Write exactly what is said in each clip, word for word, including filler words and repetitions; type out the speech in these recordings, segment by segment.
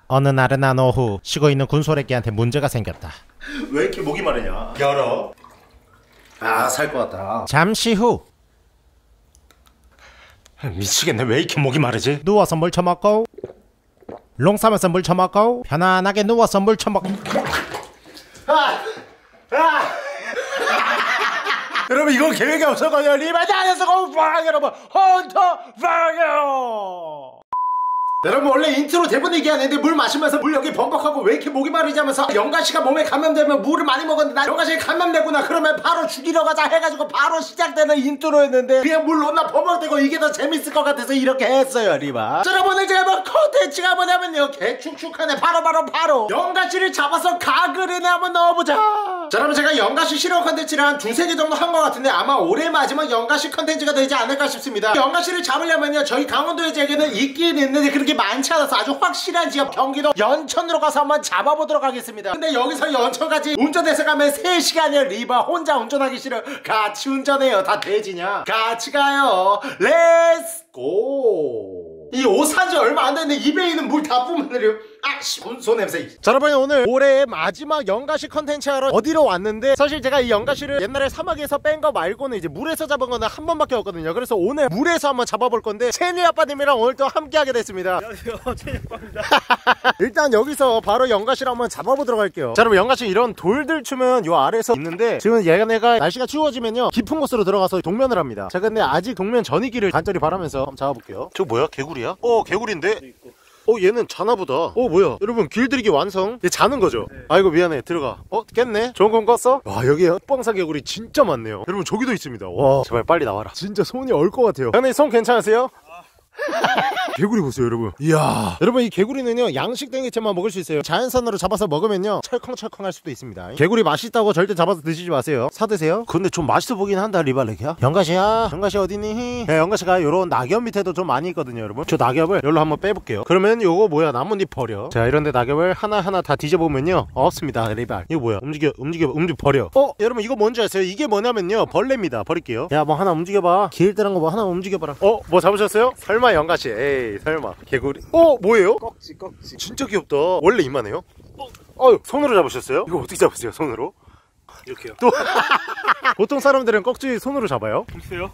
어느 나른한 오후 쉬고 있는 군소래끼한테 문제가 생겼다. 왜 이렇게 목이 마르냐? 열어. 아, 살 것 같다. 잠시 후 미치겠네. 왜 이렇게 목이 마르지? 누워서 물 처먹고 롱 싸면서 물 처먹고 편안하게 누워서 물 처먹고. 아! 아! 여러분, 이건 계획이 없었거든요. 리바지 안에서 공방 여러분, 헌터 방요. 여러분, 원래 인트로 대본 얘기하는데 물 마시면서 물 여기 범벅하고 왜 이렇게 목이 마르지 하면서 영가씨가 몸에 감염되면 물을 많이 먹었는데 나 영가씨 감염되구나 그러면 바로 죽이러 가자 해가지고 바로 시작되는 인트로였는데 그냥 물 넣나 범벅되고 이게 더 재밌을 것 같아서 이렇게 했어요, 리바. 자, 여러분, 오늘 제가 뭐 컨텐츠가 뭐냐면요, 개축축하네. 바로 바로 바로 영가씨를 잡아서 가글에 한번 넣어보자. 자, 여러분, 제가 영가씨 실험 컨텐츠를 한 두세 개 정도 한 것 같은데 아마 올해 마지막 영가씨 컨텐츠가 되지 않을까 싶습니다. 영가씨를 잡으려면요, 저희 강원도에 제게는 있긴 있는데 그렇게 많지 않아서 아주 확실한 지역 경기도 연천으로 가서 한번 잡아보도록 하겠습니다. 근데 여기서 연천까지 운전해서 가면 세 시간이요. 리바 혼자 운전하기 싫어. 같이 운전해요. 다 돼지냐? 같이 가요. 렛츠고. 이 옷 산지 얼마 안 됐는데 입에 있는 물 다 뿜어내려. 아씨, 군소 냄새. 자, 여러분, 오늘 올해의 마지막 영가시 컨텐츠 하러 어디로 왔는데, 사실 제가 이 영가시를 옛날에 사막에서 뺀 거 말고는 이제 물에서 잡은 거는 한 번밖에 없거든요. 그래서 오늘 물에서 한번 잡아볼 건데 채니 아빠님이랑 오늘 또 함께 하게 됐습니다. 안녕하세요, 채니 아빠입니다. 일단 여기서 바로 영가시를 한번 잡아보도록 할게요. 자, 여러분, 영가시 이런 돌들 추면 요 아래에서 있는데 지금 얘네가 날씨가 추워지면요 깊은 곳으로 들어가서 동면을 합니다. 자, 근데 아직 동면 전이기를 간절히 바라면서 한번 잡아볼게요. 저 뭐야? 개구리야? 어, 개구리인데? 어, 얘는 자나보다. 어, 뭐야? 여러분, 길들이기 완성. 얘 자는 거죠? 네. 아이고, 미안해. 들어가. 어, 깼네? 좋은 건 껐어? 와, 여기에 흑방사 개구리 진짜 많네요. 여러분, 저기도 있습니다. 와, 제발 빨리 나와라. 진짜 손이 얼 것 같아요. 형님, 손 괜찮으세요? 개구리 보세요, 여러분. 이야, 여러분, 이 개구리는요 양식 땡개체만 먹을 수 있어요. 자연산으로 잡아서 먹으면요 철컹철컹 할 수도 있습니다. 개구리 맛있다고 절대 잡아서 드시지 마세요. 사드세요. 근데 좀 맛있어 보긴 한다, 리발렉이야. 영가시야, 영가시 어디니? 네, 영가시가 요런 낙엽 밑에도 좀 많이 있거든요, 여러분. 저 낙엽을 여기로 한번 빼볼게요. 그러면 요거 뭐야, 나뭇잎 버려. 자, 이런데 낙엽을 하나하나 다 뒤져보면요 없습니다, 리발. 이거 뭐야? 움직여, 움직여, 움직여, 버려. 어, 여러분, 이거 뭔지 아세요? 이게 뭐냐면요 벌레입니다. 버릴게요. 야, 뭐 하나 움직여봐. 길들한 거 뭐 하나 움직여봐라. 어, 뭐 잡으셨어요? 설마 영가시? 에이, 설마. 개구리. 어, 뭐예요? 꺽지, 꺽지. 진짜 귀엽다. 원래 이만해요? 어, 어휴, 손으로 잡으셨어요? 이거 어떻게 잡으세요, 손으로? 이렇게요. 또 보통 사람들은 꺽지 손으로 잡아요? 글쎄요.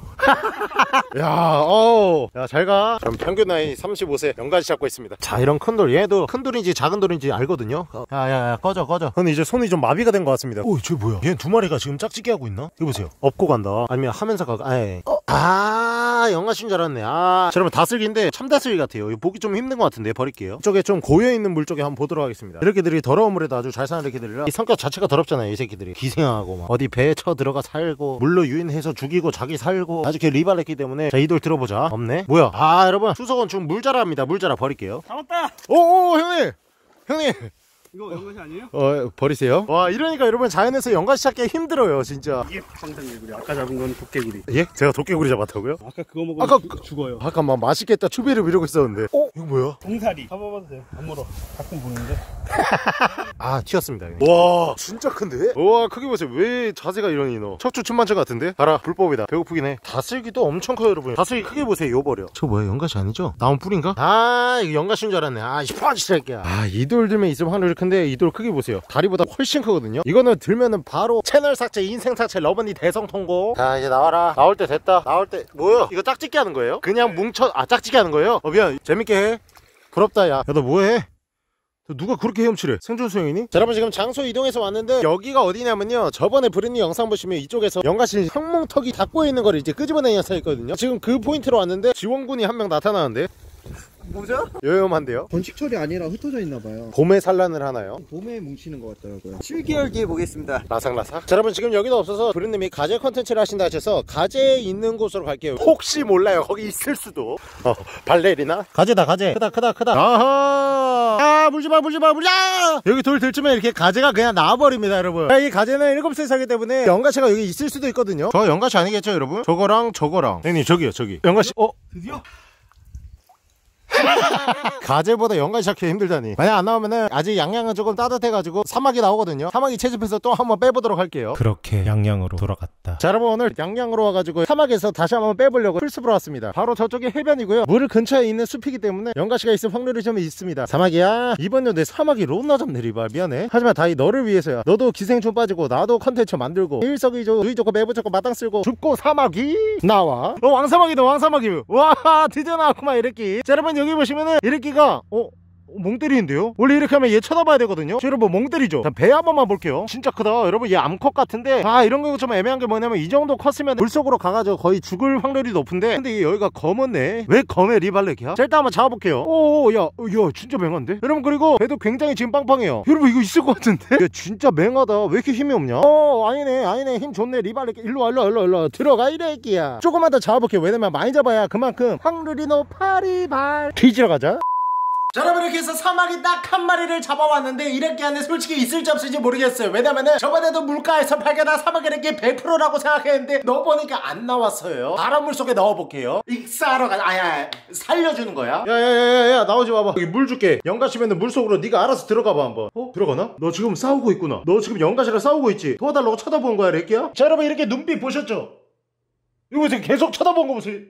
야, 어우, 야, 잘가. 그럼 평균 나이 삼십오 세 영가시 잡고 있습니다. 자, 이런 큰 돌, 얘도 큰 돌인지 작은 돌인지 알거든요. 야야야, 꺼져 꺼져. 근데 이제 손이 좀 마비가 된 것 같습니다. 오, 저 뭐야? 얘 두 마리가 지금 짝짓기 하고 있나? 이거 보세요. 업고 간다. 아니면 하면서 가. 아예. 어? 아, 영가시인 줄 알았네. 아, 자, 여러분, 다슬기인데 참다슬기 같아요. 이거 보기 좀 힘든 것 같은데 버릴게요. 이쪽에 좀 고여있는 물 쪽에 한번 보도록 하겠습니다. 이렇게들이 더러운 물에도 아주 잘 사는 이렇게들이라 이 성격 자체가 더럽잖아요, 이 새끼들이. 기생하고 막 어디 배에 쳐 들어가 살고 물로 유인해서 죽이고 자기 살고 아주 개 리발했기 때문에. 자, 이 돌 들어보자. 없네. 뭐야? 아, 여러분, 수석은 지금 물자라입니다. 물자라 버릴게요. 잡았다. 오오, 형님, 형님. 이거 연것이 아니에요? 어, 버리세요. 와, 이러니까 여러분, 자연에서 연가시 잡기 힘들어요, 진짜. 이게 황산개구리. 아까 잡은 건 도깨구리. 예? 제가 도깨구리 잡았다고요? 아까 그거 먹으면 아까 주, 그- 죽어요. 잠깐만, 맛있겠다 추비를 이러고 있었는데. 어? 이거 뭐야? 동사리. 잡아봐도 돼요. 안 물어. 가끔 보는데. 아, 튀었습니다. 와, 진짜 큰데? 와, 크게 보세요. 왜 자세가 이러니, 너? 척추 춤만천 같은데? 알아, 불법이다. 배고프긴 해. 다슬기도 엄청 커요, 여러분. 다슬기 크게 보세요. 요 버려. 저 뭐야, 연가시 아니죠? 나온 뿌리인가? 아, 이거 연가시인 줄 알았네. 아, 이 펀치 새끼야. 아, 이 돌 들면 있으면 하늘이 큰데 이 돌 크게 보세요. 다리보다 훨씬 크거든요. 이거는 들면은 바로 채널 삭제, 인생 삭제, 러버니 대성 통고. 자, 이제 나와라. 나올 때 됐다. 나올 때 뭐야? 이거 짝짓기 하는 거예요? 그냥 뭉쳐. 아, 짝짓기 하는 거예요? 어, 미안. 재밌게 해. 부럽다. 야, 야, 너 뭐해? 누가 그렇게 헤엄치래? 생존수영이니? 자, 여러분, 지금 장소 이동해서 왔는데 여기가 어디냐면요, 저번에 브랜니 영상 보시면 이쪽에서 영가시 항몽턱이 닫고 있는 거를 이제 끄집어내는 영상이 있거든요. 지금 그 포인트로 왔는데 지원군이 한 명 나타나는데 뭐죠? 요염한데요? 번식철이 아니라 흩어져 있나봐요. 봄에 산란을 하나요? 봄에 뭉치는 것 같더라고요. 칠 개월 뒤에 보겠습니다. 라삭라삭. 자, 여러분, 지금 여기도 없어서 브랜님이 가재 컨텐츠를 하신다 하셔서 가재 있는 곳으로 갈게요. 혹시 몰라요, 거기 있을 수도. 어, 발레리나? 가재다, 가재. 크다 크다 크다. 아하. 아, 물지마 물지마 물지마. 여기 돌 들쯤에 이렇게 가재가 그냥 나와버립니다, 여러분. 자, 이 가재는 일곱 세 살이기 때문에 연가시가 여기 있을 수도 있거든요. 저 연가시 아니겠죠, 여러분? 저거랑 저거랑. 형님, 저기요, 저기. 연가시. 어? 드디어? 가재보다 연가시 잡기 힘들다니. 만약 안 나오면은 아직 양양은 조금 따뜻해가지고 사막이 나오거든요. 사막이 채집해서 또 한번 빼보도록 할게요. 그렇게 양양으로 돌아갔다. 자 여러분, 오늘 양양으로 와가지고 사막에서 다시 한번 빼보려고 풀숲으로 왔습니다. 바로 저쪽이 해변이고요. 물 근처에 있는 숲이기 때문에 연가시가 있을 확률이 좀 있습니다. 사막이야, 이번 연도에 사막이 롯나 잡네 리발. 미안해. 하지만 다이 너를 위해서야. 너도 기생충 빠지고 나도 컨텐츠 만들고 일석이조 누이 좋고 매부 좋고 마땅 쓸고 죽고 사막이 나와. 어 왕사막이다. 왕사막이. 와 드디어 나왔구만 이렇게. 자 여러분, 여기 보시면은 이렇게가 어? 멍 때리는데요? 원래 이렇게 하면 얘 쳐다봐야 되거든요. 자, 여러분 멍 때리죠. 자, 배 한 번만 볼게요. 진짜 크다. 여러분 얘 암컷 같은데, 아 이런 거 좀 애매한 게 뭐냐면 이 정도 컸으면 물속으로 가가지고 거의 죽을 확률이 높은데, 근데 얘 여기가 검었네. 왜 검해 리발렉이야? 자 일단 한번 잡아볼게요. 오야 야 진짜 맹한데? 여러분 그리고 배도 굉장히 지금 빵빵해요. 여러분 이거 있을 것 같은데? 야 진짜 맹하다. 왜 이렇게 힘이 없냐? 어 아니네 아니네 힘 좋네 리발렉. 일로와 일로와 일로와 일로와 들어가 이 래끼야. 조금만 더 잡아볼게요. 왜냐면 많이 잡아야 그만큼 확률이 높아 리발. 뒤지러 가자. 자 여러분, 이렇게 해서 사막이 딱 한 마리를 잡아왔는데 이렇게 안에 솔직히 있을지 없을지 모르겠어요. 왜냐면은 저번에도 물가에서 발견한 사막 이렇게 백 퍼센트라고 생각했는데 넣어보니까 안 나왔어요. 바람 물속에 넣어볼게요. 익사하러 가자. 아야 살려주는 거야. 야야야야야 나오지 마봐. 여기 물 줄게. 연가시면은 물속으로 네가 알아서 들어가봐 한번. 어? 들어가나? 너 지금 싸우고 있구나. 너 지금 연가시랑 싸우고 있지? 도와달라고 쳐다보는 거야 렉기야? 자 여러분, 이렇게 눈빛 보셨죠? 이거 지금 계속 쳐다보는 거 보세요.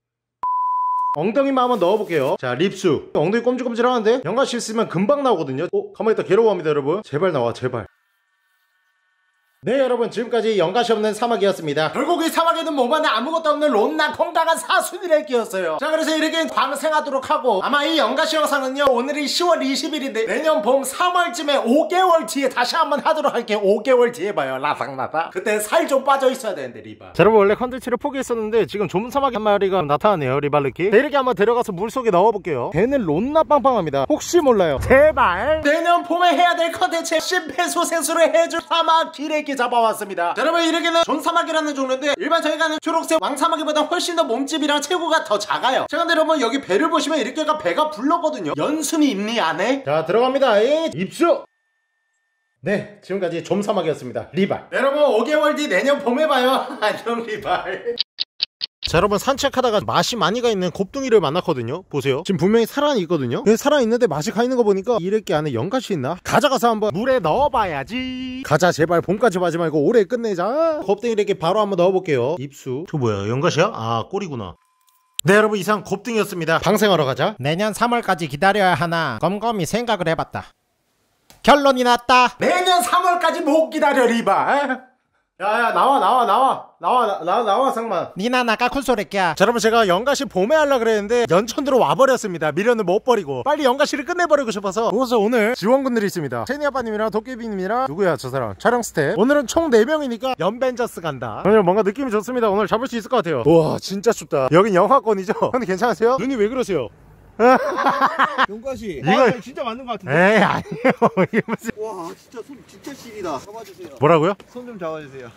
엉덩이만 한번 넣어볼게요. 자 립수. 엉덩이 꼼지꼼지하는데 연가시 있으면 금방 나오거든요. 어? 가만히 있다 괴로워합니다 여러분. 제발 나와 제발. 네 여러분, 지금까지 연가시 없는 사막이었습니다. 결국 이 사막에는 뭐만에 아무것도 없는 롯나 건강한 사순이를 끼웠어요. 자 그래서 이렇게 방생하도록 하고, 아마 이 연가시 영상은요 오늘이 시월 이십일인데 내년 봄 삼월쯤에 오 개월 뒤에 다시 한번 하도록 할게요. 오 개월 뒤에 봐요. 라상라상. 그때 살 좀 빠져 있어야 되는데 리바. 자 여러분, 원래 컨텐츠를 포기했었는데 지금 좁은 사막에 한 마리가 나타나네요 리발르키. 네, 이렇게 한번 들어가서 물속에 넣어볼게요. 배는 롯나 빵빵합니다. 혹시 몰라요. 제발 내년 봄에 해야 될 컨텐츠 심폐소생술을 해줄 사막 기레기 잡아왔습니다. 자, 여러분 이렇게는 존사막이라는 종류인데 일반 저희가 하는 초록색 왕사막이보다 훨씬 더 몸집이랑 체구가 더 작아요. 자 근데 여러분 여기 배를 보시면 이렇게가 배가 불렀거든요. 연순이 있니 안에? 자 들어갑니다. 이 입수. 네 지금까지 좀사막이었습니다 리발. 여러분 오 개월 뒤 내년 봄에 봐요. 안녕 리발. 자 여러분, 산책하다가 맛이 많이 가 있는 곱둥이를 만났거든요. 보세요. 지금 분명히 살아있거든요. 살아있는데 맛이 가 있는 거 보니까 이렇게 안에 연가시 있나? 가져가서 한번 물에 넣어봐야지. 가자 제발. 봄까지 마지 말고 올해 끝내자. 곱둥이 이렇게 바로 한번 넣어볼게요. 입수. 저 뭐야 연가시야? 아 꼬리구나. 네 여러분, 이상 곱둥이였습니다. 방생하러 가자. 내년 삼월까지 기다려야 하나 곰곰이 생각을 해봤다. 결론이 났다. 내년 삼월까지 못 기다려 리발. 야야 나와 나와 나와 나와 나, 나, 나와 상만. 니나 나가 쿨소리야. 자 여러분, 제가 연가시 봄에 하려고 그랬는데 연천으로 와버렸습니다. 미련을 못 버리고 빨리 연가시를 끝내버리고 싶어서. 그래서 오늘 지원군들이 있습니다. 체니 아빠님이랑 도깨비님이랑 누구야 저 사람 촬영 스텝. 오늘은 총 네 명이니까 연벤져스 간다. 오늘 뭔가 느낌이 좋습니다. 오늘 잡을 수 있을 것 같아요. 우와 진짜 춥다. 여긴 영하권이죠? 근데 괜찮으세요? 눈이 왜 그러세요? 용가시. 이거 아, 진짜 맞는 것 같은데. 에이 아니에요. 이게 무슨. 와 진짜 손 진짜 시리다. 잡아주세요. 뭐라고요? 손 좀 잡아주세요.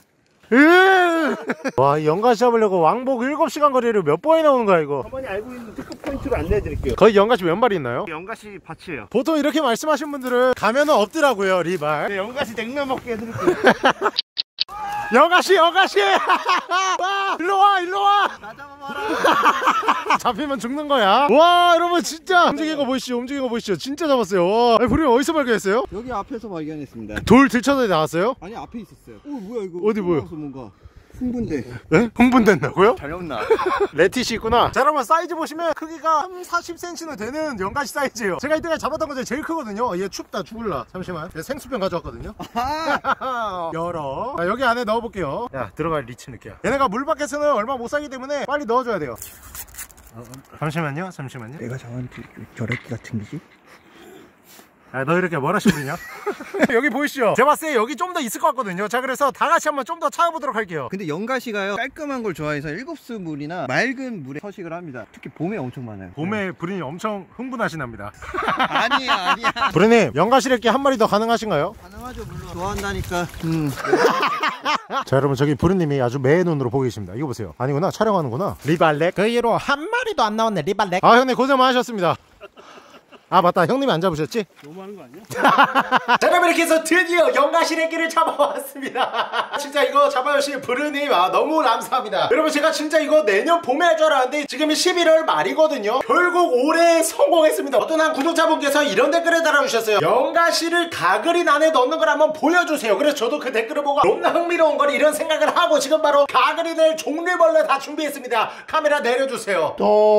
와, 이 연가시 잡으려고 왕복 일곱 시간 거리를 몇 번이나 오는 거야 이거. 가만히 알고 있는 특급 포인트를 안내해드릴게요. 거의 연가시 몇 마리 있나요? 연가시 밭이에요. 보통 이렇게 말씀하신 분들은 가면은 없더라고요 리발. 네, 연가시 냉면 먹게 해드릴게요. 연가시 연가시 와 일로와 일로와 나 잡아봐라. 잡히면 죽는 거야. 와 여러분 진짜 움직이는 거 보이시죠? 움직이는 거 보이시죠? 진짜 잡았어요. 와 부르님 어디서 발견했어요? 여기 앞에서 발견했습니다. 돌 들쳐서 나왔어요? 아니 앞에 있었어요. 오 뭐야 이거? 어디 뭐야? 뭔가 흥분돼. 네? 흥분된다고요? 잘 나온다. 레티시 있구나. 자 여러분, 사이즈 보시면 크기가 삼, 사십 센티미터는 되는 연가시 사이즈예요. 제가 이때까지 잡았던 것 중에 제일 크거든요. 얘 춥다 죽을라. 잠시만, 생수병 가져왔거든요. 열어. 자, 여기 안에 넣어볼게요. 야 들어갈 리치 느끼야. 얘네가 물 밖에서는 얼마 못 살기 때문에 빨리 넣어줘야 돼요. 어, 잠시만요 잠시만요. 내가 정한 결핵기 같은 거지? 야, 너 이렇게 뭐라 시부리냐? 여기 보이시죠? 제가 봤을 때 여기 좀 더 있을 것 같거든요. 자 그래서 다 같이 한번 좀 더 찾아보도록 할게요. 근데 연가시가요 깔끔한 걸 좋아해서 일곱수 물이나 맑은 물에 서식을 합니다. 특히 봄에 엄청 많아요. 봄에 부르님 엄청 흥분하시납니다. 아니야 아니야. 부르님 연가시래끼 한 마리 더 가능하신가요? 가능하죠 물론. 좋아한다니까. 음. 자 여러분, 저기 부르님이 아주 매의 눈으로 보고 계십니다. 이거 보세요. 아니구나, 촬영하는구나. 리발렉. 그 이후로 한 마리도 안 나왔네 리발렉. 아 형님 고생 많으셨습니다. 아 맞다, 형님이 안 잡으셨지? 너무하는 거 아니야? 자, 그럼 이렇게 해서 드디어 영가시래끼를 잡아왔습니다. 진짜 이거 잡아주신 부르님, 아, 너무 감사합니다. 여러분, 제가 진짜 이거 내년 봄에 할 줄 알았는데 지금이 십일월 말이거든요. 결국 올해 성공했습니다. 어떤 한 구독자분께서 이런 댓글을 달아주셨어요. 영가시를 가그린 안에 넣는 걸 한번 보여주세요. 그래서 저도 그 댓글을 보고 너무나 흥미로운 걸 이런 생각을 하고 지금 바로 가그린을 종류별로 다 준비했습니다. 카메라 내려주세요.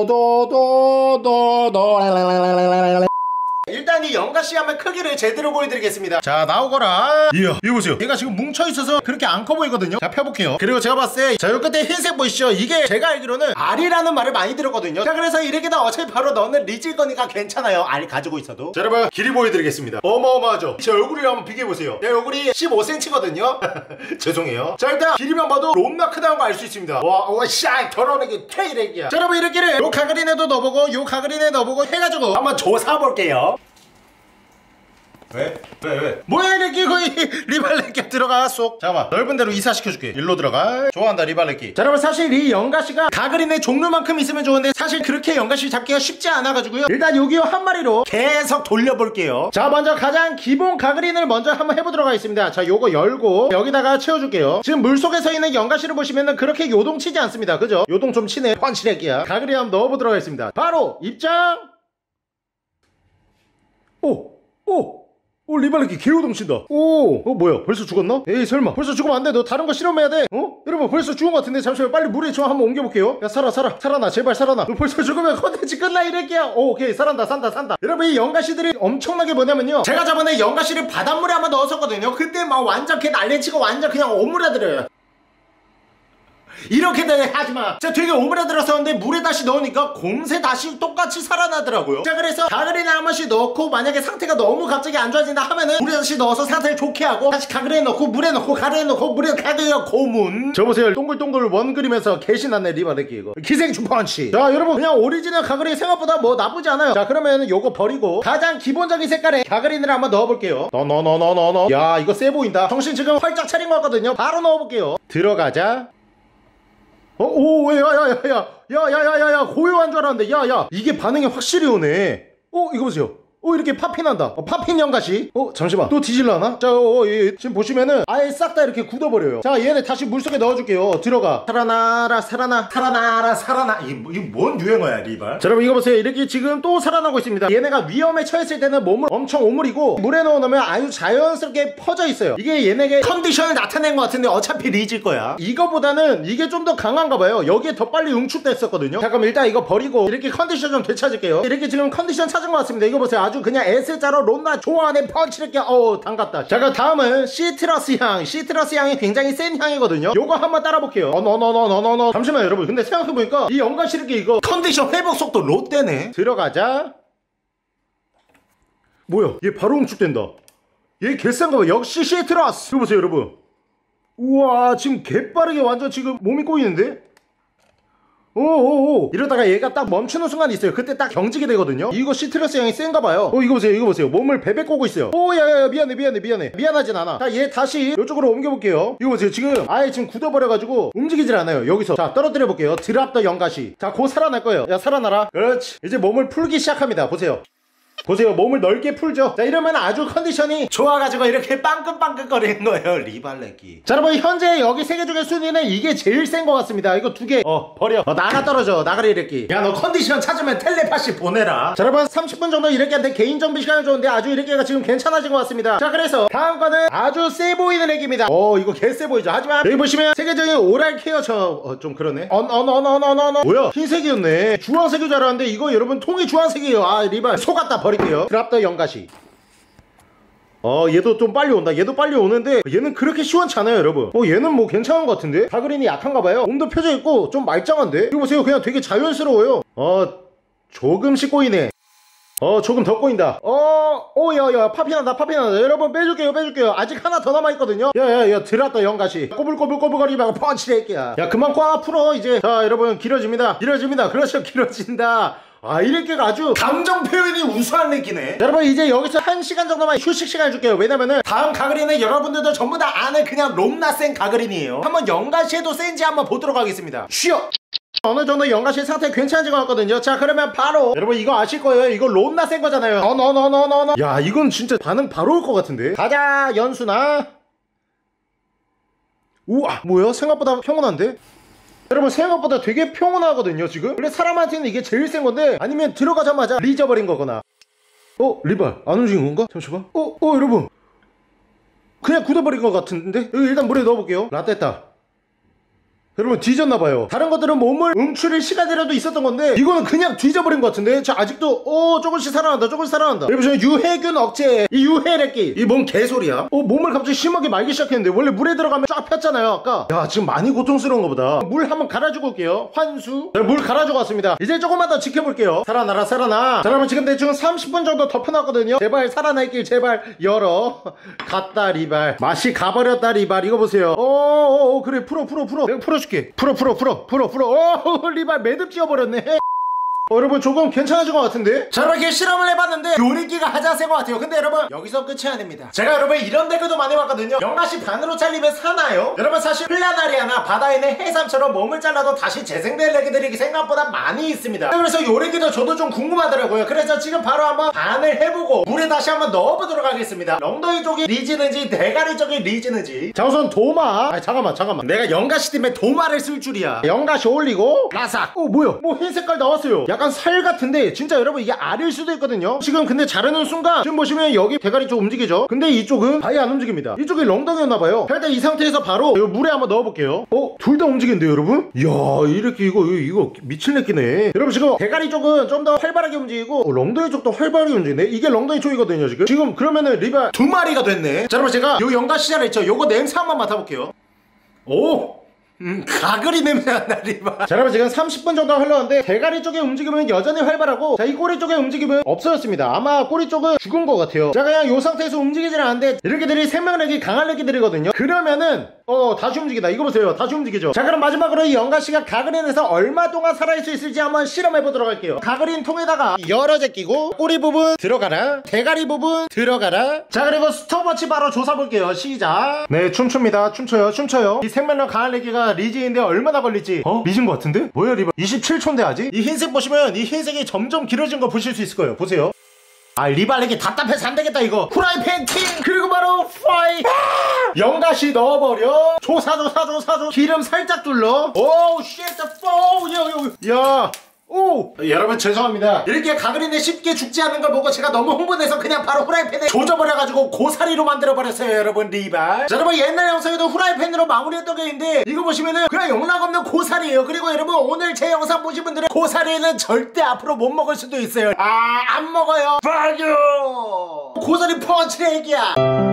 도도도도도 일단 이 영가씨 한번 크기를 제대로 보여드리겠습니다. 자, 나오거라. 이야, 이거 보세요. 얘가 지금 뭉쳐있어서 그렇게 안 커 보이거든요. 자, 펴볼게요. 그리고 제가 봤을 때, 자, 요 끝에 흰색 보이시죠? 이게 제가 알기로는 알이라는 말을 많이 들었거든요. 자, 그래서 이렇게 다 어차피 바로 넣는 리질 거니까 괜찮아요. 알 가지고 있어도. 자, 여러분, 길이 보여드리겠습니다. 어마어마하죠? 제 얼굴을 한번 비교해보세요. 내 얼굴이 십오 센티미터거든요. 죄송해요. 자, 일단 길이만 봐도 롬나 크다는 거 알 수 있습니다. 와, 와, 샤이, 더러운 게 퇴이렉이야. 자, 여러분, 이렇게를 요 가그린에도 넣어보고, 요 가그린에 넣어보고 해가지고 한번 조사볼게요. 왜? 왜? 왜? 뭐야 이렇게 거의 리발렛기 들어가 쏙. 잠깐만, 넓은 데로 이사시켜줄게. 일로 들어가. 좋아한다 리발렛기. 자, 여러분, 사실 이 영가시가 가그린의 종류만큼 있으면 좋은데 사실 그렇게 영가시 잡기가 쉽지 않아가지고요. 일단 여기 한 마리로 계속 돌려볼게요. 자, 먼저 가장 기본 가그린을 먼저 한번 해보도록 하겠습니다. 자, 요거 열고 여기다가 채워줄게요. 지금 물속에 서 있는 영가시를 보시면은 그렇게 요동치지 않습니다. 그죠? 요동 좀 치네. 펀치렉기야. 가그린 한번 넣어보도록 하겠습니다. 바로 입장. 오! 오! 오, 리발렛기 개우동친다. 오, 어 뭐야, 벌써 죽었나? 에이 설마 벌써 죽으면 안돼. 너 다른 거 실험해야 돼. 어? 여러분, 벌써 죽은 거 같은데 잠시만 빨리 물에 좀 한번 옮겨볼게요. 야, 살아 살아 살아나, 제발 살아나. 너 벌써 죽으면 컨텐츠 끝나 이럴게야. 오, 오케이, 살았다 산다 산다. 여러분, 이 영가시들이 엄청나게 뭐냐면요, 제가 저번에 영가시를 바닷물에 한번 넣었었거든요. 그때 막 완전 개 난리치고 완전 그냥 오므라들어요. 이렇게 하지마. 자, 되게 오므라들었었는데 물에 다시 넣으니까 공세 다시 똑같이 살아나더라고요. 자, 그래서 가그린에 한 번씩 넣고 만약에 상태가 너무 갑자기 안 좋아진다 하면은 물에 다시 넣어서 상태를 좋게 하고 다시 가그린에 넣고 물에 넣고 가그린에 넣고 물에 가그린에 고문. 저 보세요, 동글동글 원 그리면서 개신났네 리발렛기 이거. 기생충 펀치. 자, 여러분, 그냥 오리지널 가그린 생각보다 뭐 나쁘지 않아요. 자, 그러면 요거 버리고 가장 기본적인 색깔의 가그린을 한번 넣어볼게요. 너너너너너너. 야, 이거 세 보인다. 정신 지금 활짝 차린 거 같거든요. 바로 넣어볼게요. 들어가자. 어, 오, 야, 야, 야, 야, 야, 야, 야, 야, 야, 고요한 줄 알았는데, 야, 야, 이게 반응이 확실히 오네. 어, 이거 보세요. 어, 이렇게 팝핀 한다. 어, 팝핀 영가시. 어, 잠시만, 또 뒤질라나? 자, 어, 예, 지금 보시면은 아예 싹 다 이렇게 굳어버려요. 자, 얘네 다시 물속에 넣어줄게요. 들어가. 살아나라, 살아나, 살아나라, 살아나. 이게, 이게 뭔 유행어야, 리발? 자, 여러분, 이거 보세요. 이렇게 지금 또 살아나고 있습니다. 얘네가 위험에 처했을 때는 몸을 엄청 오므리고 물에 넣어놓으면 아주 자연스럽게 퍼져 있어요. 이게 얘네의 컨디션을 나타낸 것 같은데 어차피 리질 거야. 이거보다는 이게 좀 더 강한가 봐요. 여기에 더 빨리 응축됐었거든요. 자, 그럼 일단 이거 버리고 이렇게 컨디션 좀 되찾을게요. 이렇게 지금 컨디션 찾은 것 같습니다. 이거 보세요. 아주 그냥 에스자로 론나 좋아하는 펀치를 껴. 어우, 담갔다. 자, 그럼 다음은 시트러스 향. 시트러스 향이 굉장히 센 향이거든요. 요거 한번 따라볼게요. 어너너너너너너. 잠시만요, 여러분. 근데 생각해보니까 이 영가시르기 이거 컨디션 회복 속도 롯데네. 들어가자. 뭐야, 얘 바로 응축된다. 얘 개싼가 봐. 역시 시트러스. 이거 보세요, 여러분. 우와, 지금 개빠르게 완전 지금 몸이 꼬이는데? 오오오, 이러다가 얘가 딱 멈추는 순간이 있어요. 그때 딱 경직이 되거든요. 이거 시트러스 향이 센가봐요. 어, 이거 보세요, 이거 보세요. 몸을 베베 꼬고 있어요. 오, 야야야, 미안해 미안해 미안해 미안하진 않아. 자, 얘 다시 이쪽으로 옮겨볼게요. 이거 보세요. 지금 아예 지금 굳어버려가지고 움직이질 않아요. 여기서 자, 떨어뜨려 볼게요. 드랍 더 영가시. 자, 곧 살아날 거예요. 야, 살아나라. 그렇지. 이제 몸을 풀기 시작합니다. 보세요. 보세요, 몸을 넓게 풀죠. 자, 이러면 아주 컨디션이 좋아가지고 이렇게 빵긋빵긋 거리는 거예요, 리발렛기. 자, 여러분, 현재 여기 세 개 중에 순위는 이게 제일 센 것 같습니다. 이거 두 개, 어, 버려. 어, 나가 떨어져. 나가리 렛기. 야, 너 컨디션 찾으면 텔레파시 보내라. 자, 여러분, 삼십 분 정도 이렇게 한데 개인 정비 시간을 줬는데 아주 이렇게가 지금 괜찮아진 것 같습니다. 자, 그래서 다음 거는 아주 세 보이는 렉입니다. 어, 이거 개 세 보이죠. 하지만 여기 보시면 세계적인 오랄 케어 저, 어, 좀 그러네. 언, 언, 언, 언, 언, 언, 언. 뭐야, 흰색이었네. 주황색인 줄 알았는데 이거 여러분 통이 주황색이에요. 아, 리발. 속았다 버릴게요. 드랍 더 영가시. 어, 얘도 좀 빨리 온다. 얘도 빨리 오는데 얘는 그렇게 시원치 않아요, 여러분. 어, 얘는 뭐 괜찮은 것 같은데? 가그린이 약한가봐요. 몸도 펴져 있고 좀 말짱한데? 이거 보세요, 그냥 되게 자연스러워요. 어, 조금씩 꼬이네. 어, 조금 더 꼬인다. 어, 오, 야, 야, 파피난다, 파피난다. 여러분, 빼줄게요, 빼줄게요. 아직 하나 더 남아있거든요. 야, 야, 야, 들었다, 영가시. 꼬불꼬불꼬불거리지 말고 펀치를 할게야. 야, 그만 꽉 풀어, 이제. 자, 여러분, 길어집니다. 길어집니다. 그렇죠, 길어진다. 아, 이렇게가 아주 감정 표현이 우수한 렉이네. 여러분, 이제 여기서 한 시간 정도만 휴식 시간 줄게요. 왜냐면은 다음 가그린은 여러분들도 전부 다 아는 그냥 롬나 센 가그린이에요. 한번 영가시에도 센지 한번 보도록 하겠습니다. 쉬어. 어느 정도 영가씨 상태 괜찮아진 것 같거든요. 자 그러면 바로 여러분 이거 아실 거예요. 이거 론나 센 거잖아요. 어너너너너너 야 이건 진짜 반응 바로 올 것 같은데. 가자 연순아. 우와 뭐야 생각보다 평온한데? 여러분 생각보다 되게 평온하거든요 지금. 원래 사람한테는 이게 제일 센 건데 아니면 들어가자마자 리져버린 거거나. 어 리발 안 움직인 건가? 잠시만. 어? 어 여러분 그냥 굳어버린 것 같은데? 여기 일단 물에 넣어볼게요. 라떼다. 여러분 뒤졌나봐요. 다른 것들은 몸을 움츠릴 시간이라도 있었던 건데 이거는 그냥 뒤져버린 것 같은데. 자 아직도 오 조금씩 살아난다 조금씩 살아난다. 여러분 저는 유해균 억제 이 유해래끼 이 뭔 개소리야. 어 몸을 갑자기 심하게 말기 시작했는데 원래 물에 들어가면 쫙 폈잖아요 아까. 야 지금 많이 고통스러운가 보다. 물 한번 갈아주고 올게요. 환수. 자, 물 갈아주고 왔습니다. 이제 조금만 더 지켜볼게요. 살아나라 살아나. 자 여러분 지금 대충 삼십 분 정도 덮여놨거든요. 제발 살아날길 제발 열어. 갔다 리발 맛이 가버렸다 리발. 이거 보세요. 어어어 그래 풀어 풀어 풀어 내가 풀어 줄게. 풀어 풀어 풀어 풀어 풀어. 오 리발 매듭 지어버렸네. 어, 여러분 조금 괜찮아진 것 같은데? 저렇게 실험을 해봤는데 요리기가 가장 센 것 같아요. 근데 여러분 여기서 끝이 아닙니다. 제가 여러분 이런 댓글도 많이 봤거든요. 영가씨 반으로 잘리면 사나요? 여러분 사실 플라나리아나 바다에 있는 해삼처럼 몸을 잘라도 다시 재생될 애기들이 생각보다 많이 있습니다. 그래서 요리기도 저도 좀 궁금하더라고요. 그래서 지금 바로 한번 반을 해보고 물에 다시 한번 넣어보도록 하겠습니다. 엉덩이 쪽이 리지는지 대가리 쪽이 리지는지. 자 우선 도마. 아니 잠깐만 잠깐만 내가 영가씨 팀에 도마를 쓸 줄이야. 영가씨 올리고 라삭. 어 뭐야 뭐 흰 색깔 나왔어요. 약간 살 같은데 진짜 여러분 이게 알일 수도 있거든요. 지금 근데 자르는 순간 지금 보시면 여기 대가리 쪽 움직이죠. 근데 이쪽은 아예 안 움직입니다. 이쪽이 렁덩이였나봐요. 일단 이 상태에서 바로 이 물에 한번 넣어볼게요. 어? 둘 다 움직이는데요 여러분? 이야 이렇게 이거 이거, 이거 미친 느끼네. 여러분 지금 대가리 쪽은 좀 더 활발하게 움직이고 어, 렁덩이 쪽도 활발하게 움직이네. 이게 렁덩이 쪽이거든요 지금. 지금 그러면은 리발 두 마리가 됐네. 자 여러분 제가 요 연가 시절 했죠. 요거 냄새 한번 맡아볼게요. 오! 음, 가글이 냄새 난다, 리바. 자, 여러분, 지금 삼십 분 정도 흘렀는데, 대가리 쪽의 움직임은 여전히 활발하고, 자, 이 꼬리 쪽의 움직임은 없어졌습니다. 아마 꼬리 쪽은 죽은 것 같아요. 자, 그냥 이 상태에서 움직이질 않는데, 이렇게들이 생명력이 강한 애기들이거든요. 그러면은, 어, 다시 움직이다. 이거 보세요. 다시 움직이죠. 자, 그럼 마지막으로 이 영가씨가 가그린에서 얼마 동안 살아있을 수 있을지 한번 실험해보도록 할게요. 가그린 통에다가 열어 제끼고, 꼬리 부분 들어가라. 대가리 부분 들어가라. 자, 그리고 스톱워치 바로 조사볼게요. 시작. 네, 춤춥니다. 춤춰요. 춤춰요. 이 생명력 강한 애기가 리지인데 얼마나 걸릴지. 어? 미진 것 같은데? 뭐야 리바 이십칠 초인데 아직? 이 흰색 보시면 이 흰색이 점점 길어진 거 보실 수 있을 거예요. 보세요. 아 리발에게 답답해서 안되겠다 이거. 후라이팬 킹. 그리고 바로 프라이. 영가시 넣어버려. 조사 조사 조사 조. 기름 살짝 둘러. 오우 쉣 포. 야 오! 여러분 죄송합니다. 이렇게 가그린에 쉽게 죽지 않는 걸 보고 제가 너무 흥분해서 그냥 바로 후라이팬에 조져버려가지고 고사리로 만들어버렸어요 여러분. 리발. 자 여러분 옛날 영상에도 후라이팬으로 마무리했던 게 있는데 이거 보시면은 그냥 영락없는 고사리예요. 그리고 여러분 오늘 제 영상 보신 분들은 고사리는 절대 앞으로 못 먹을 수도 있어요. 아 안 먹어요. 빠져. 고사리 펀치 얘기야.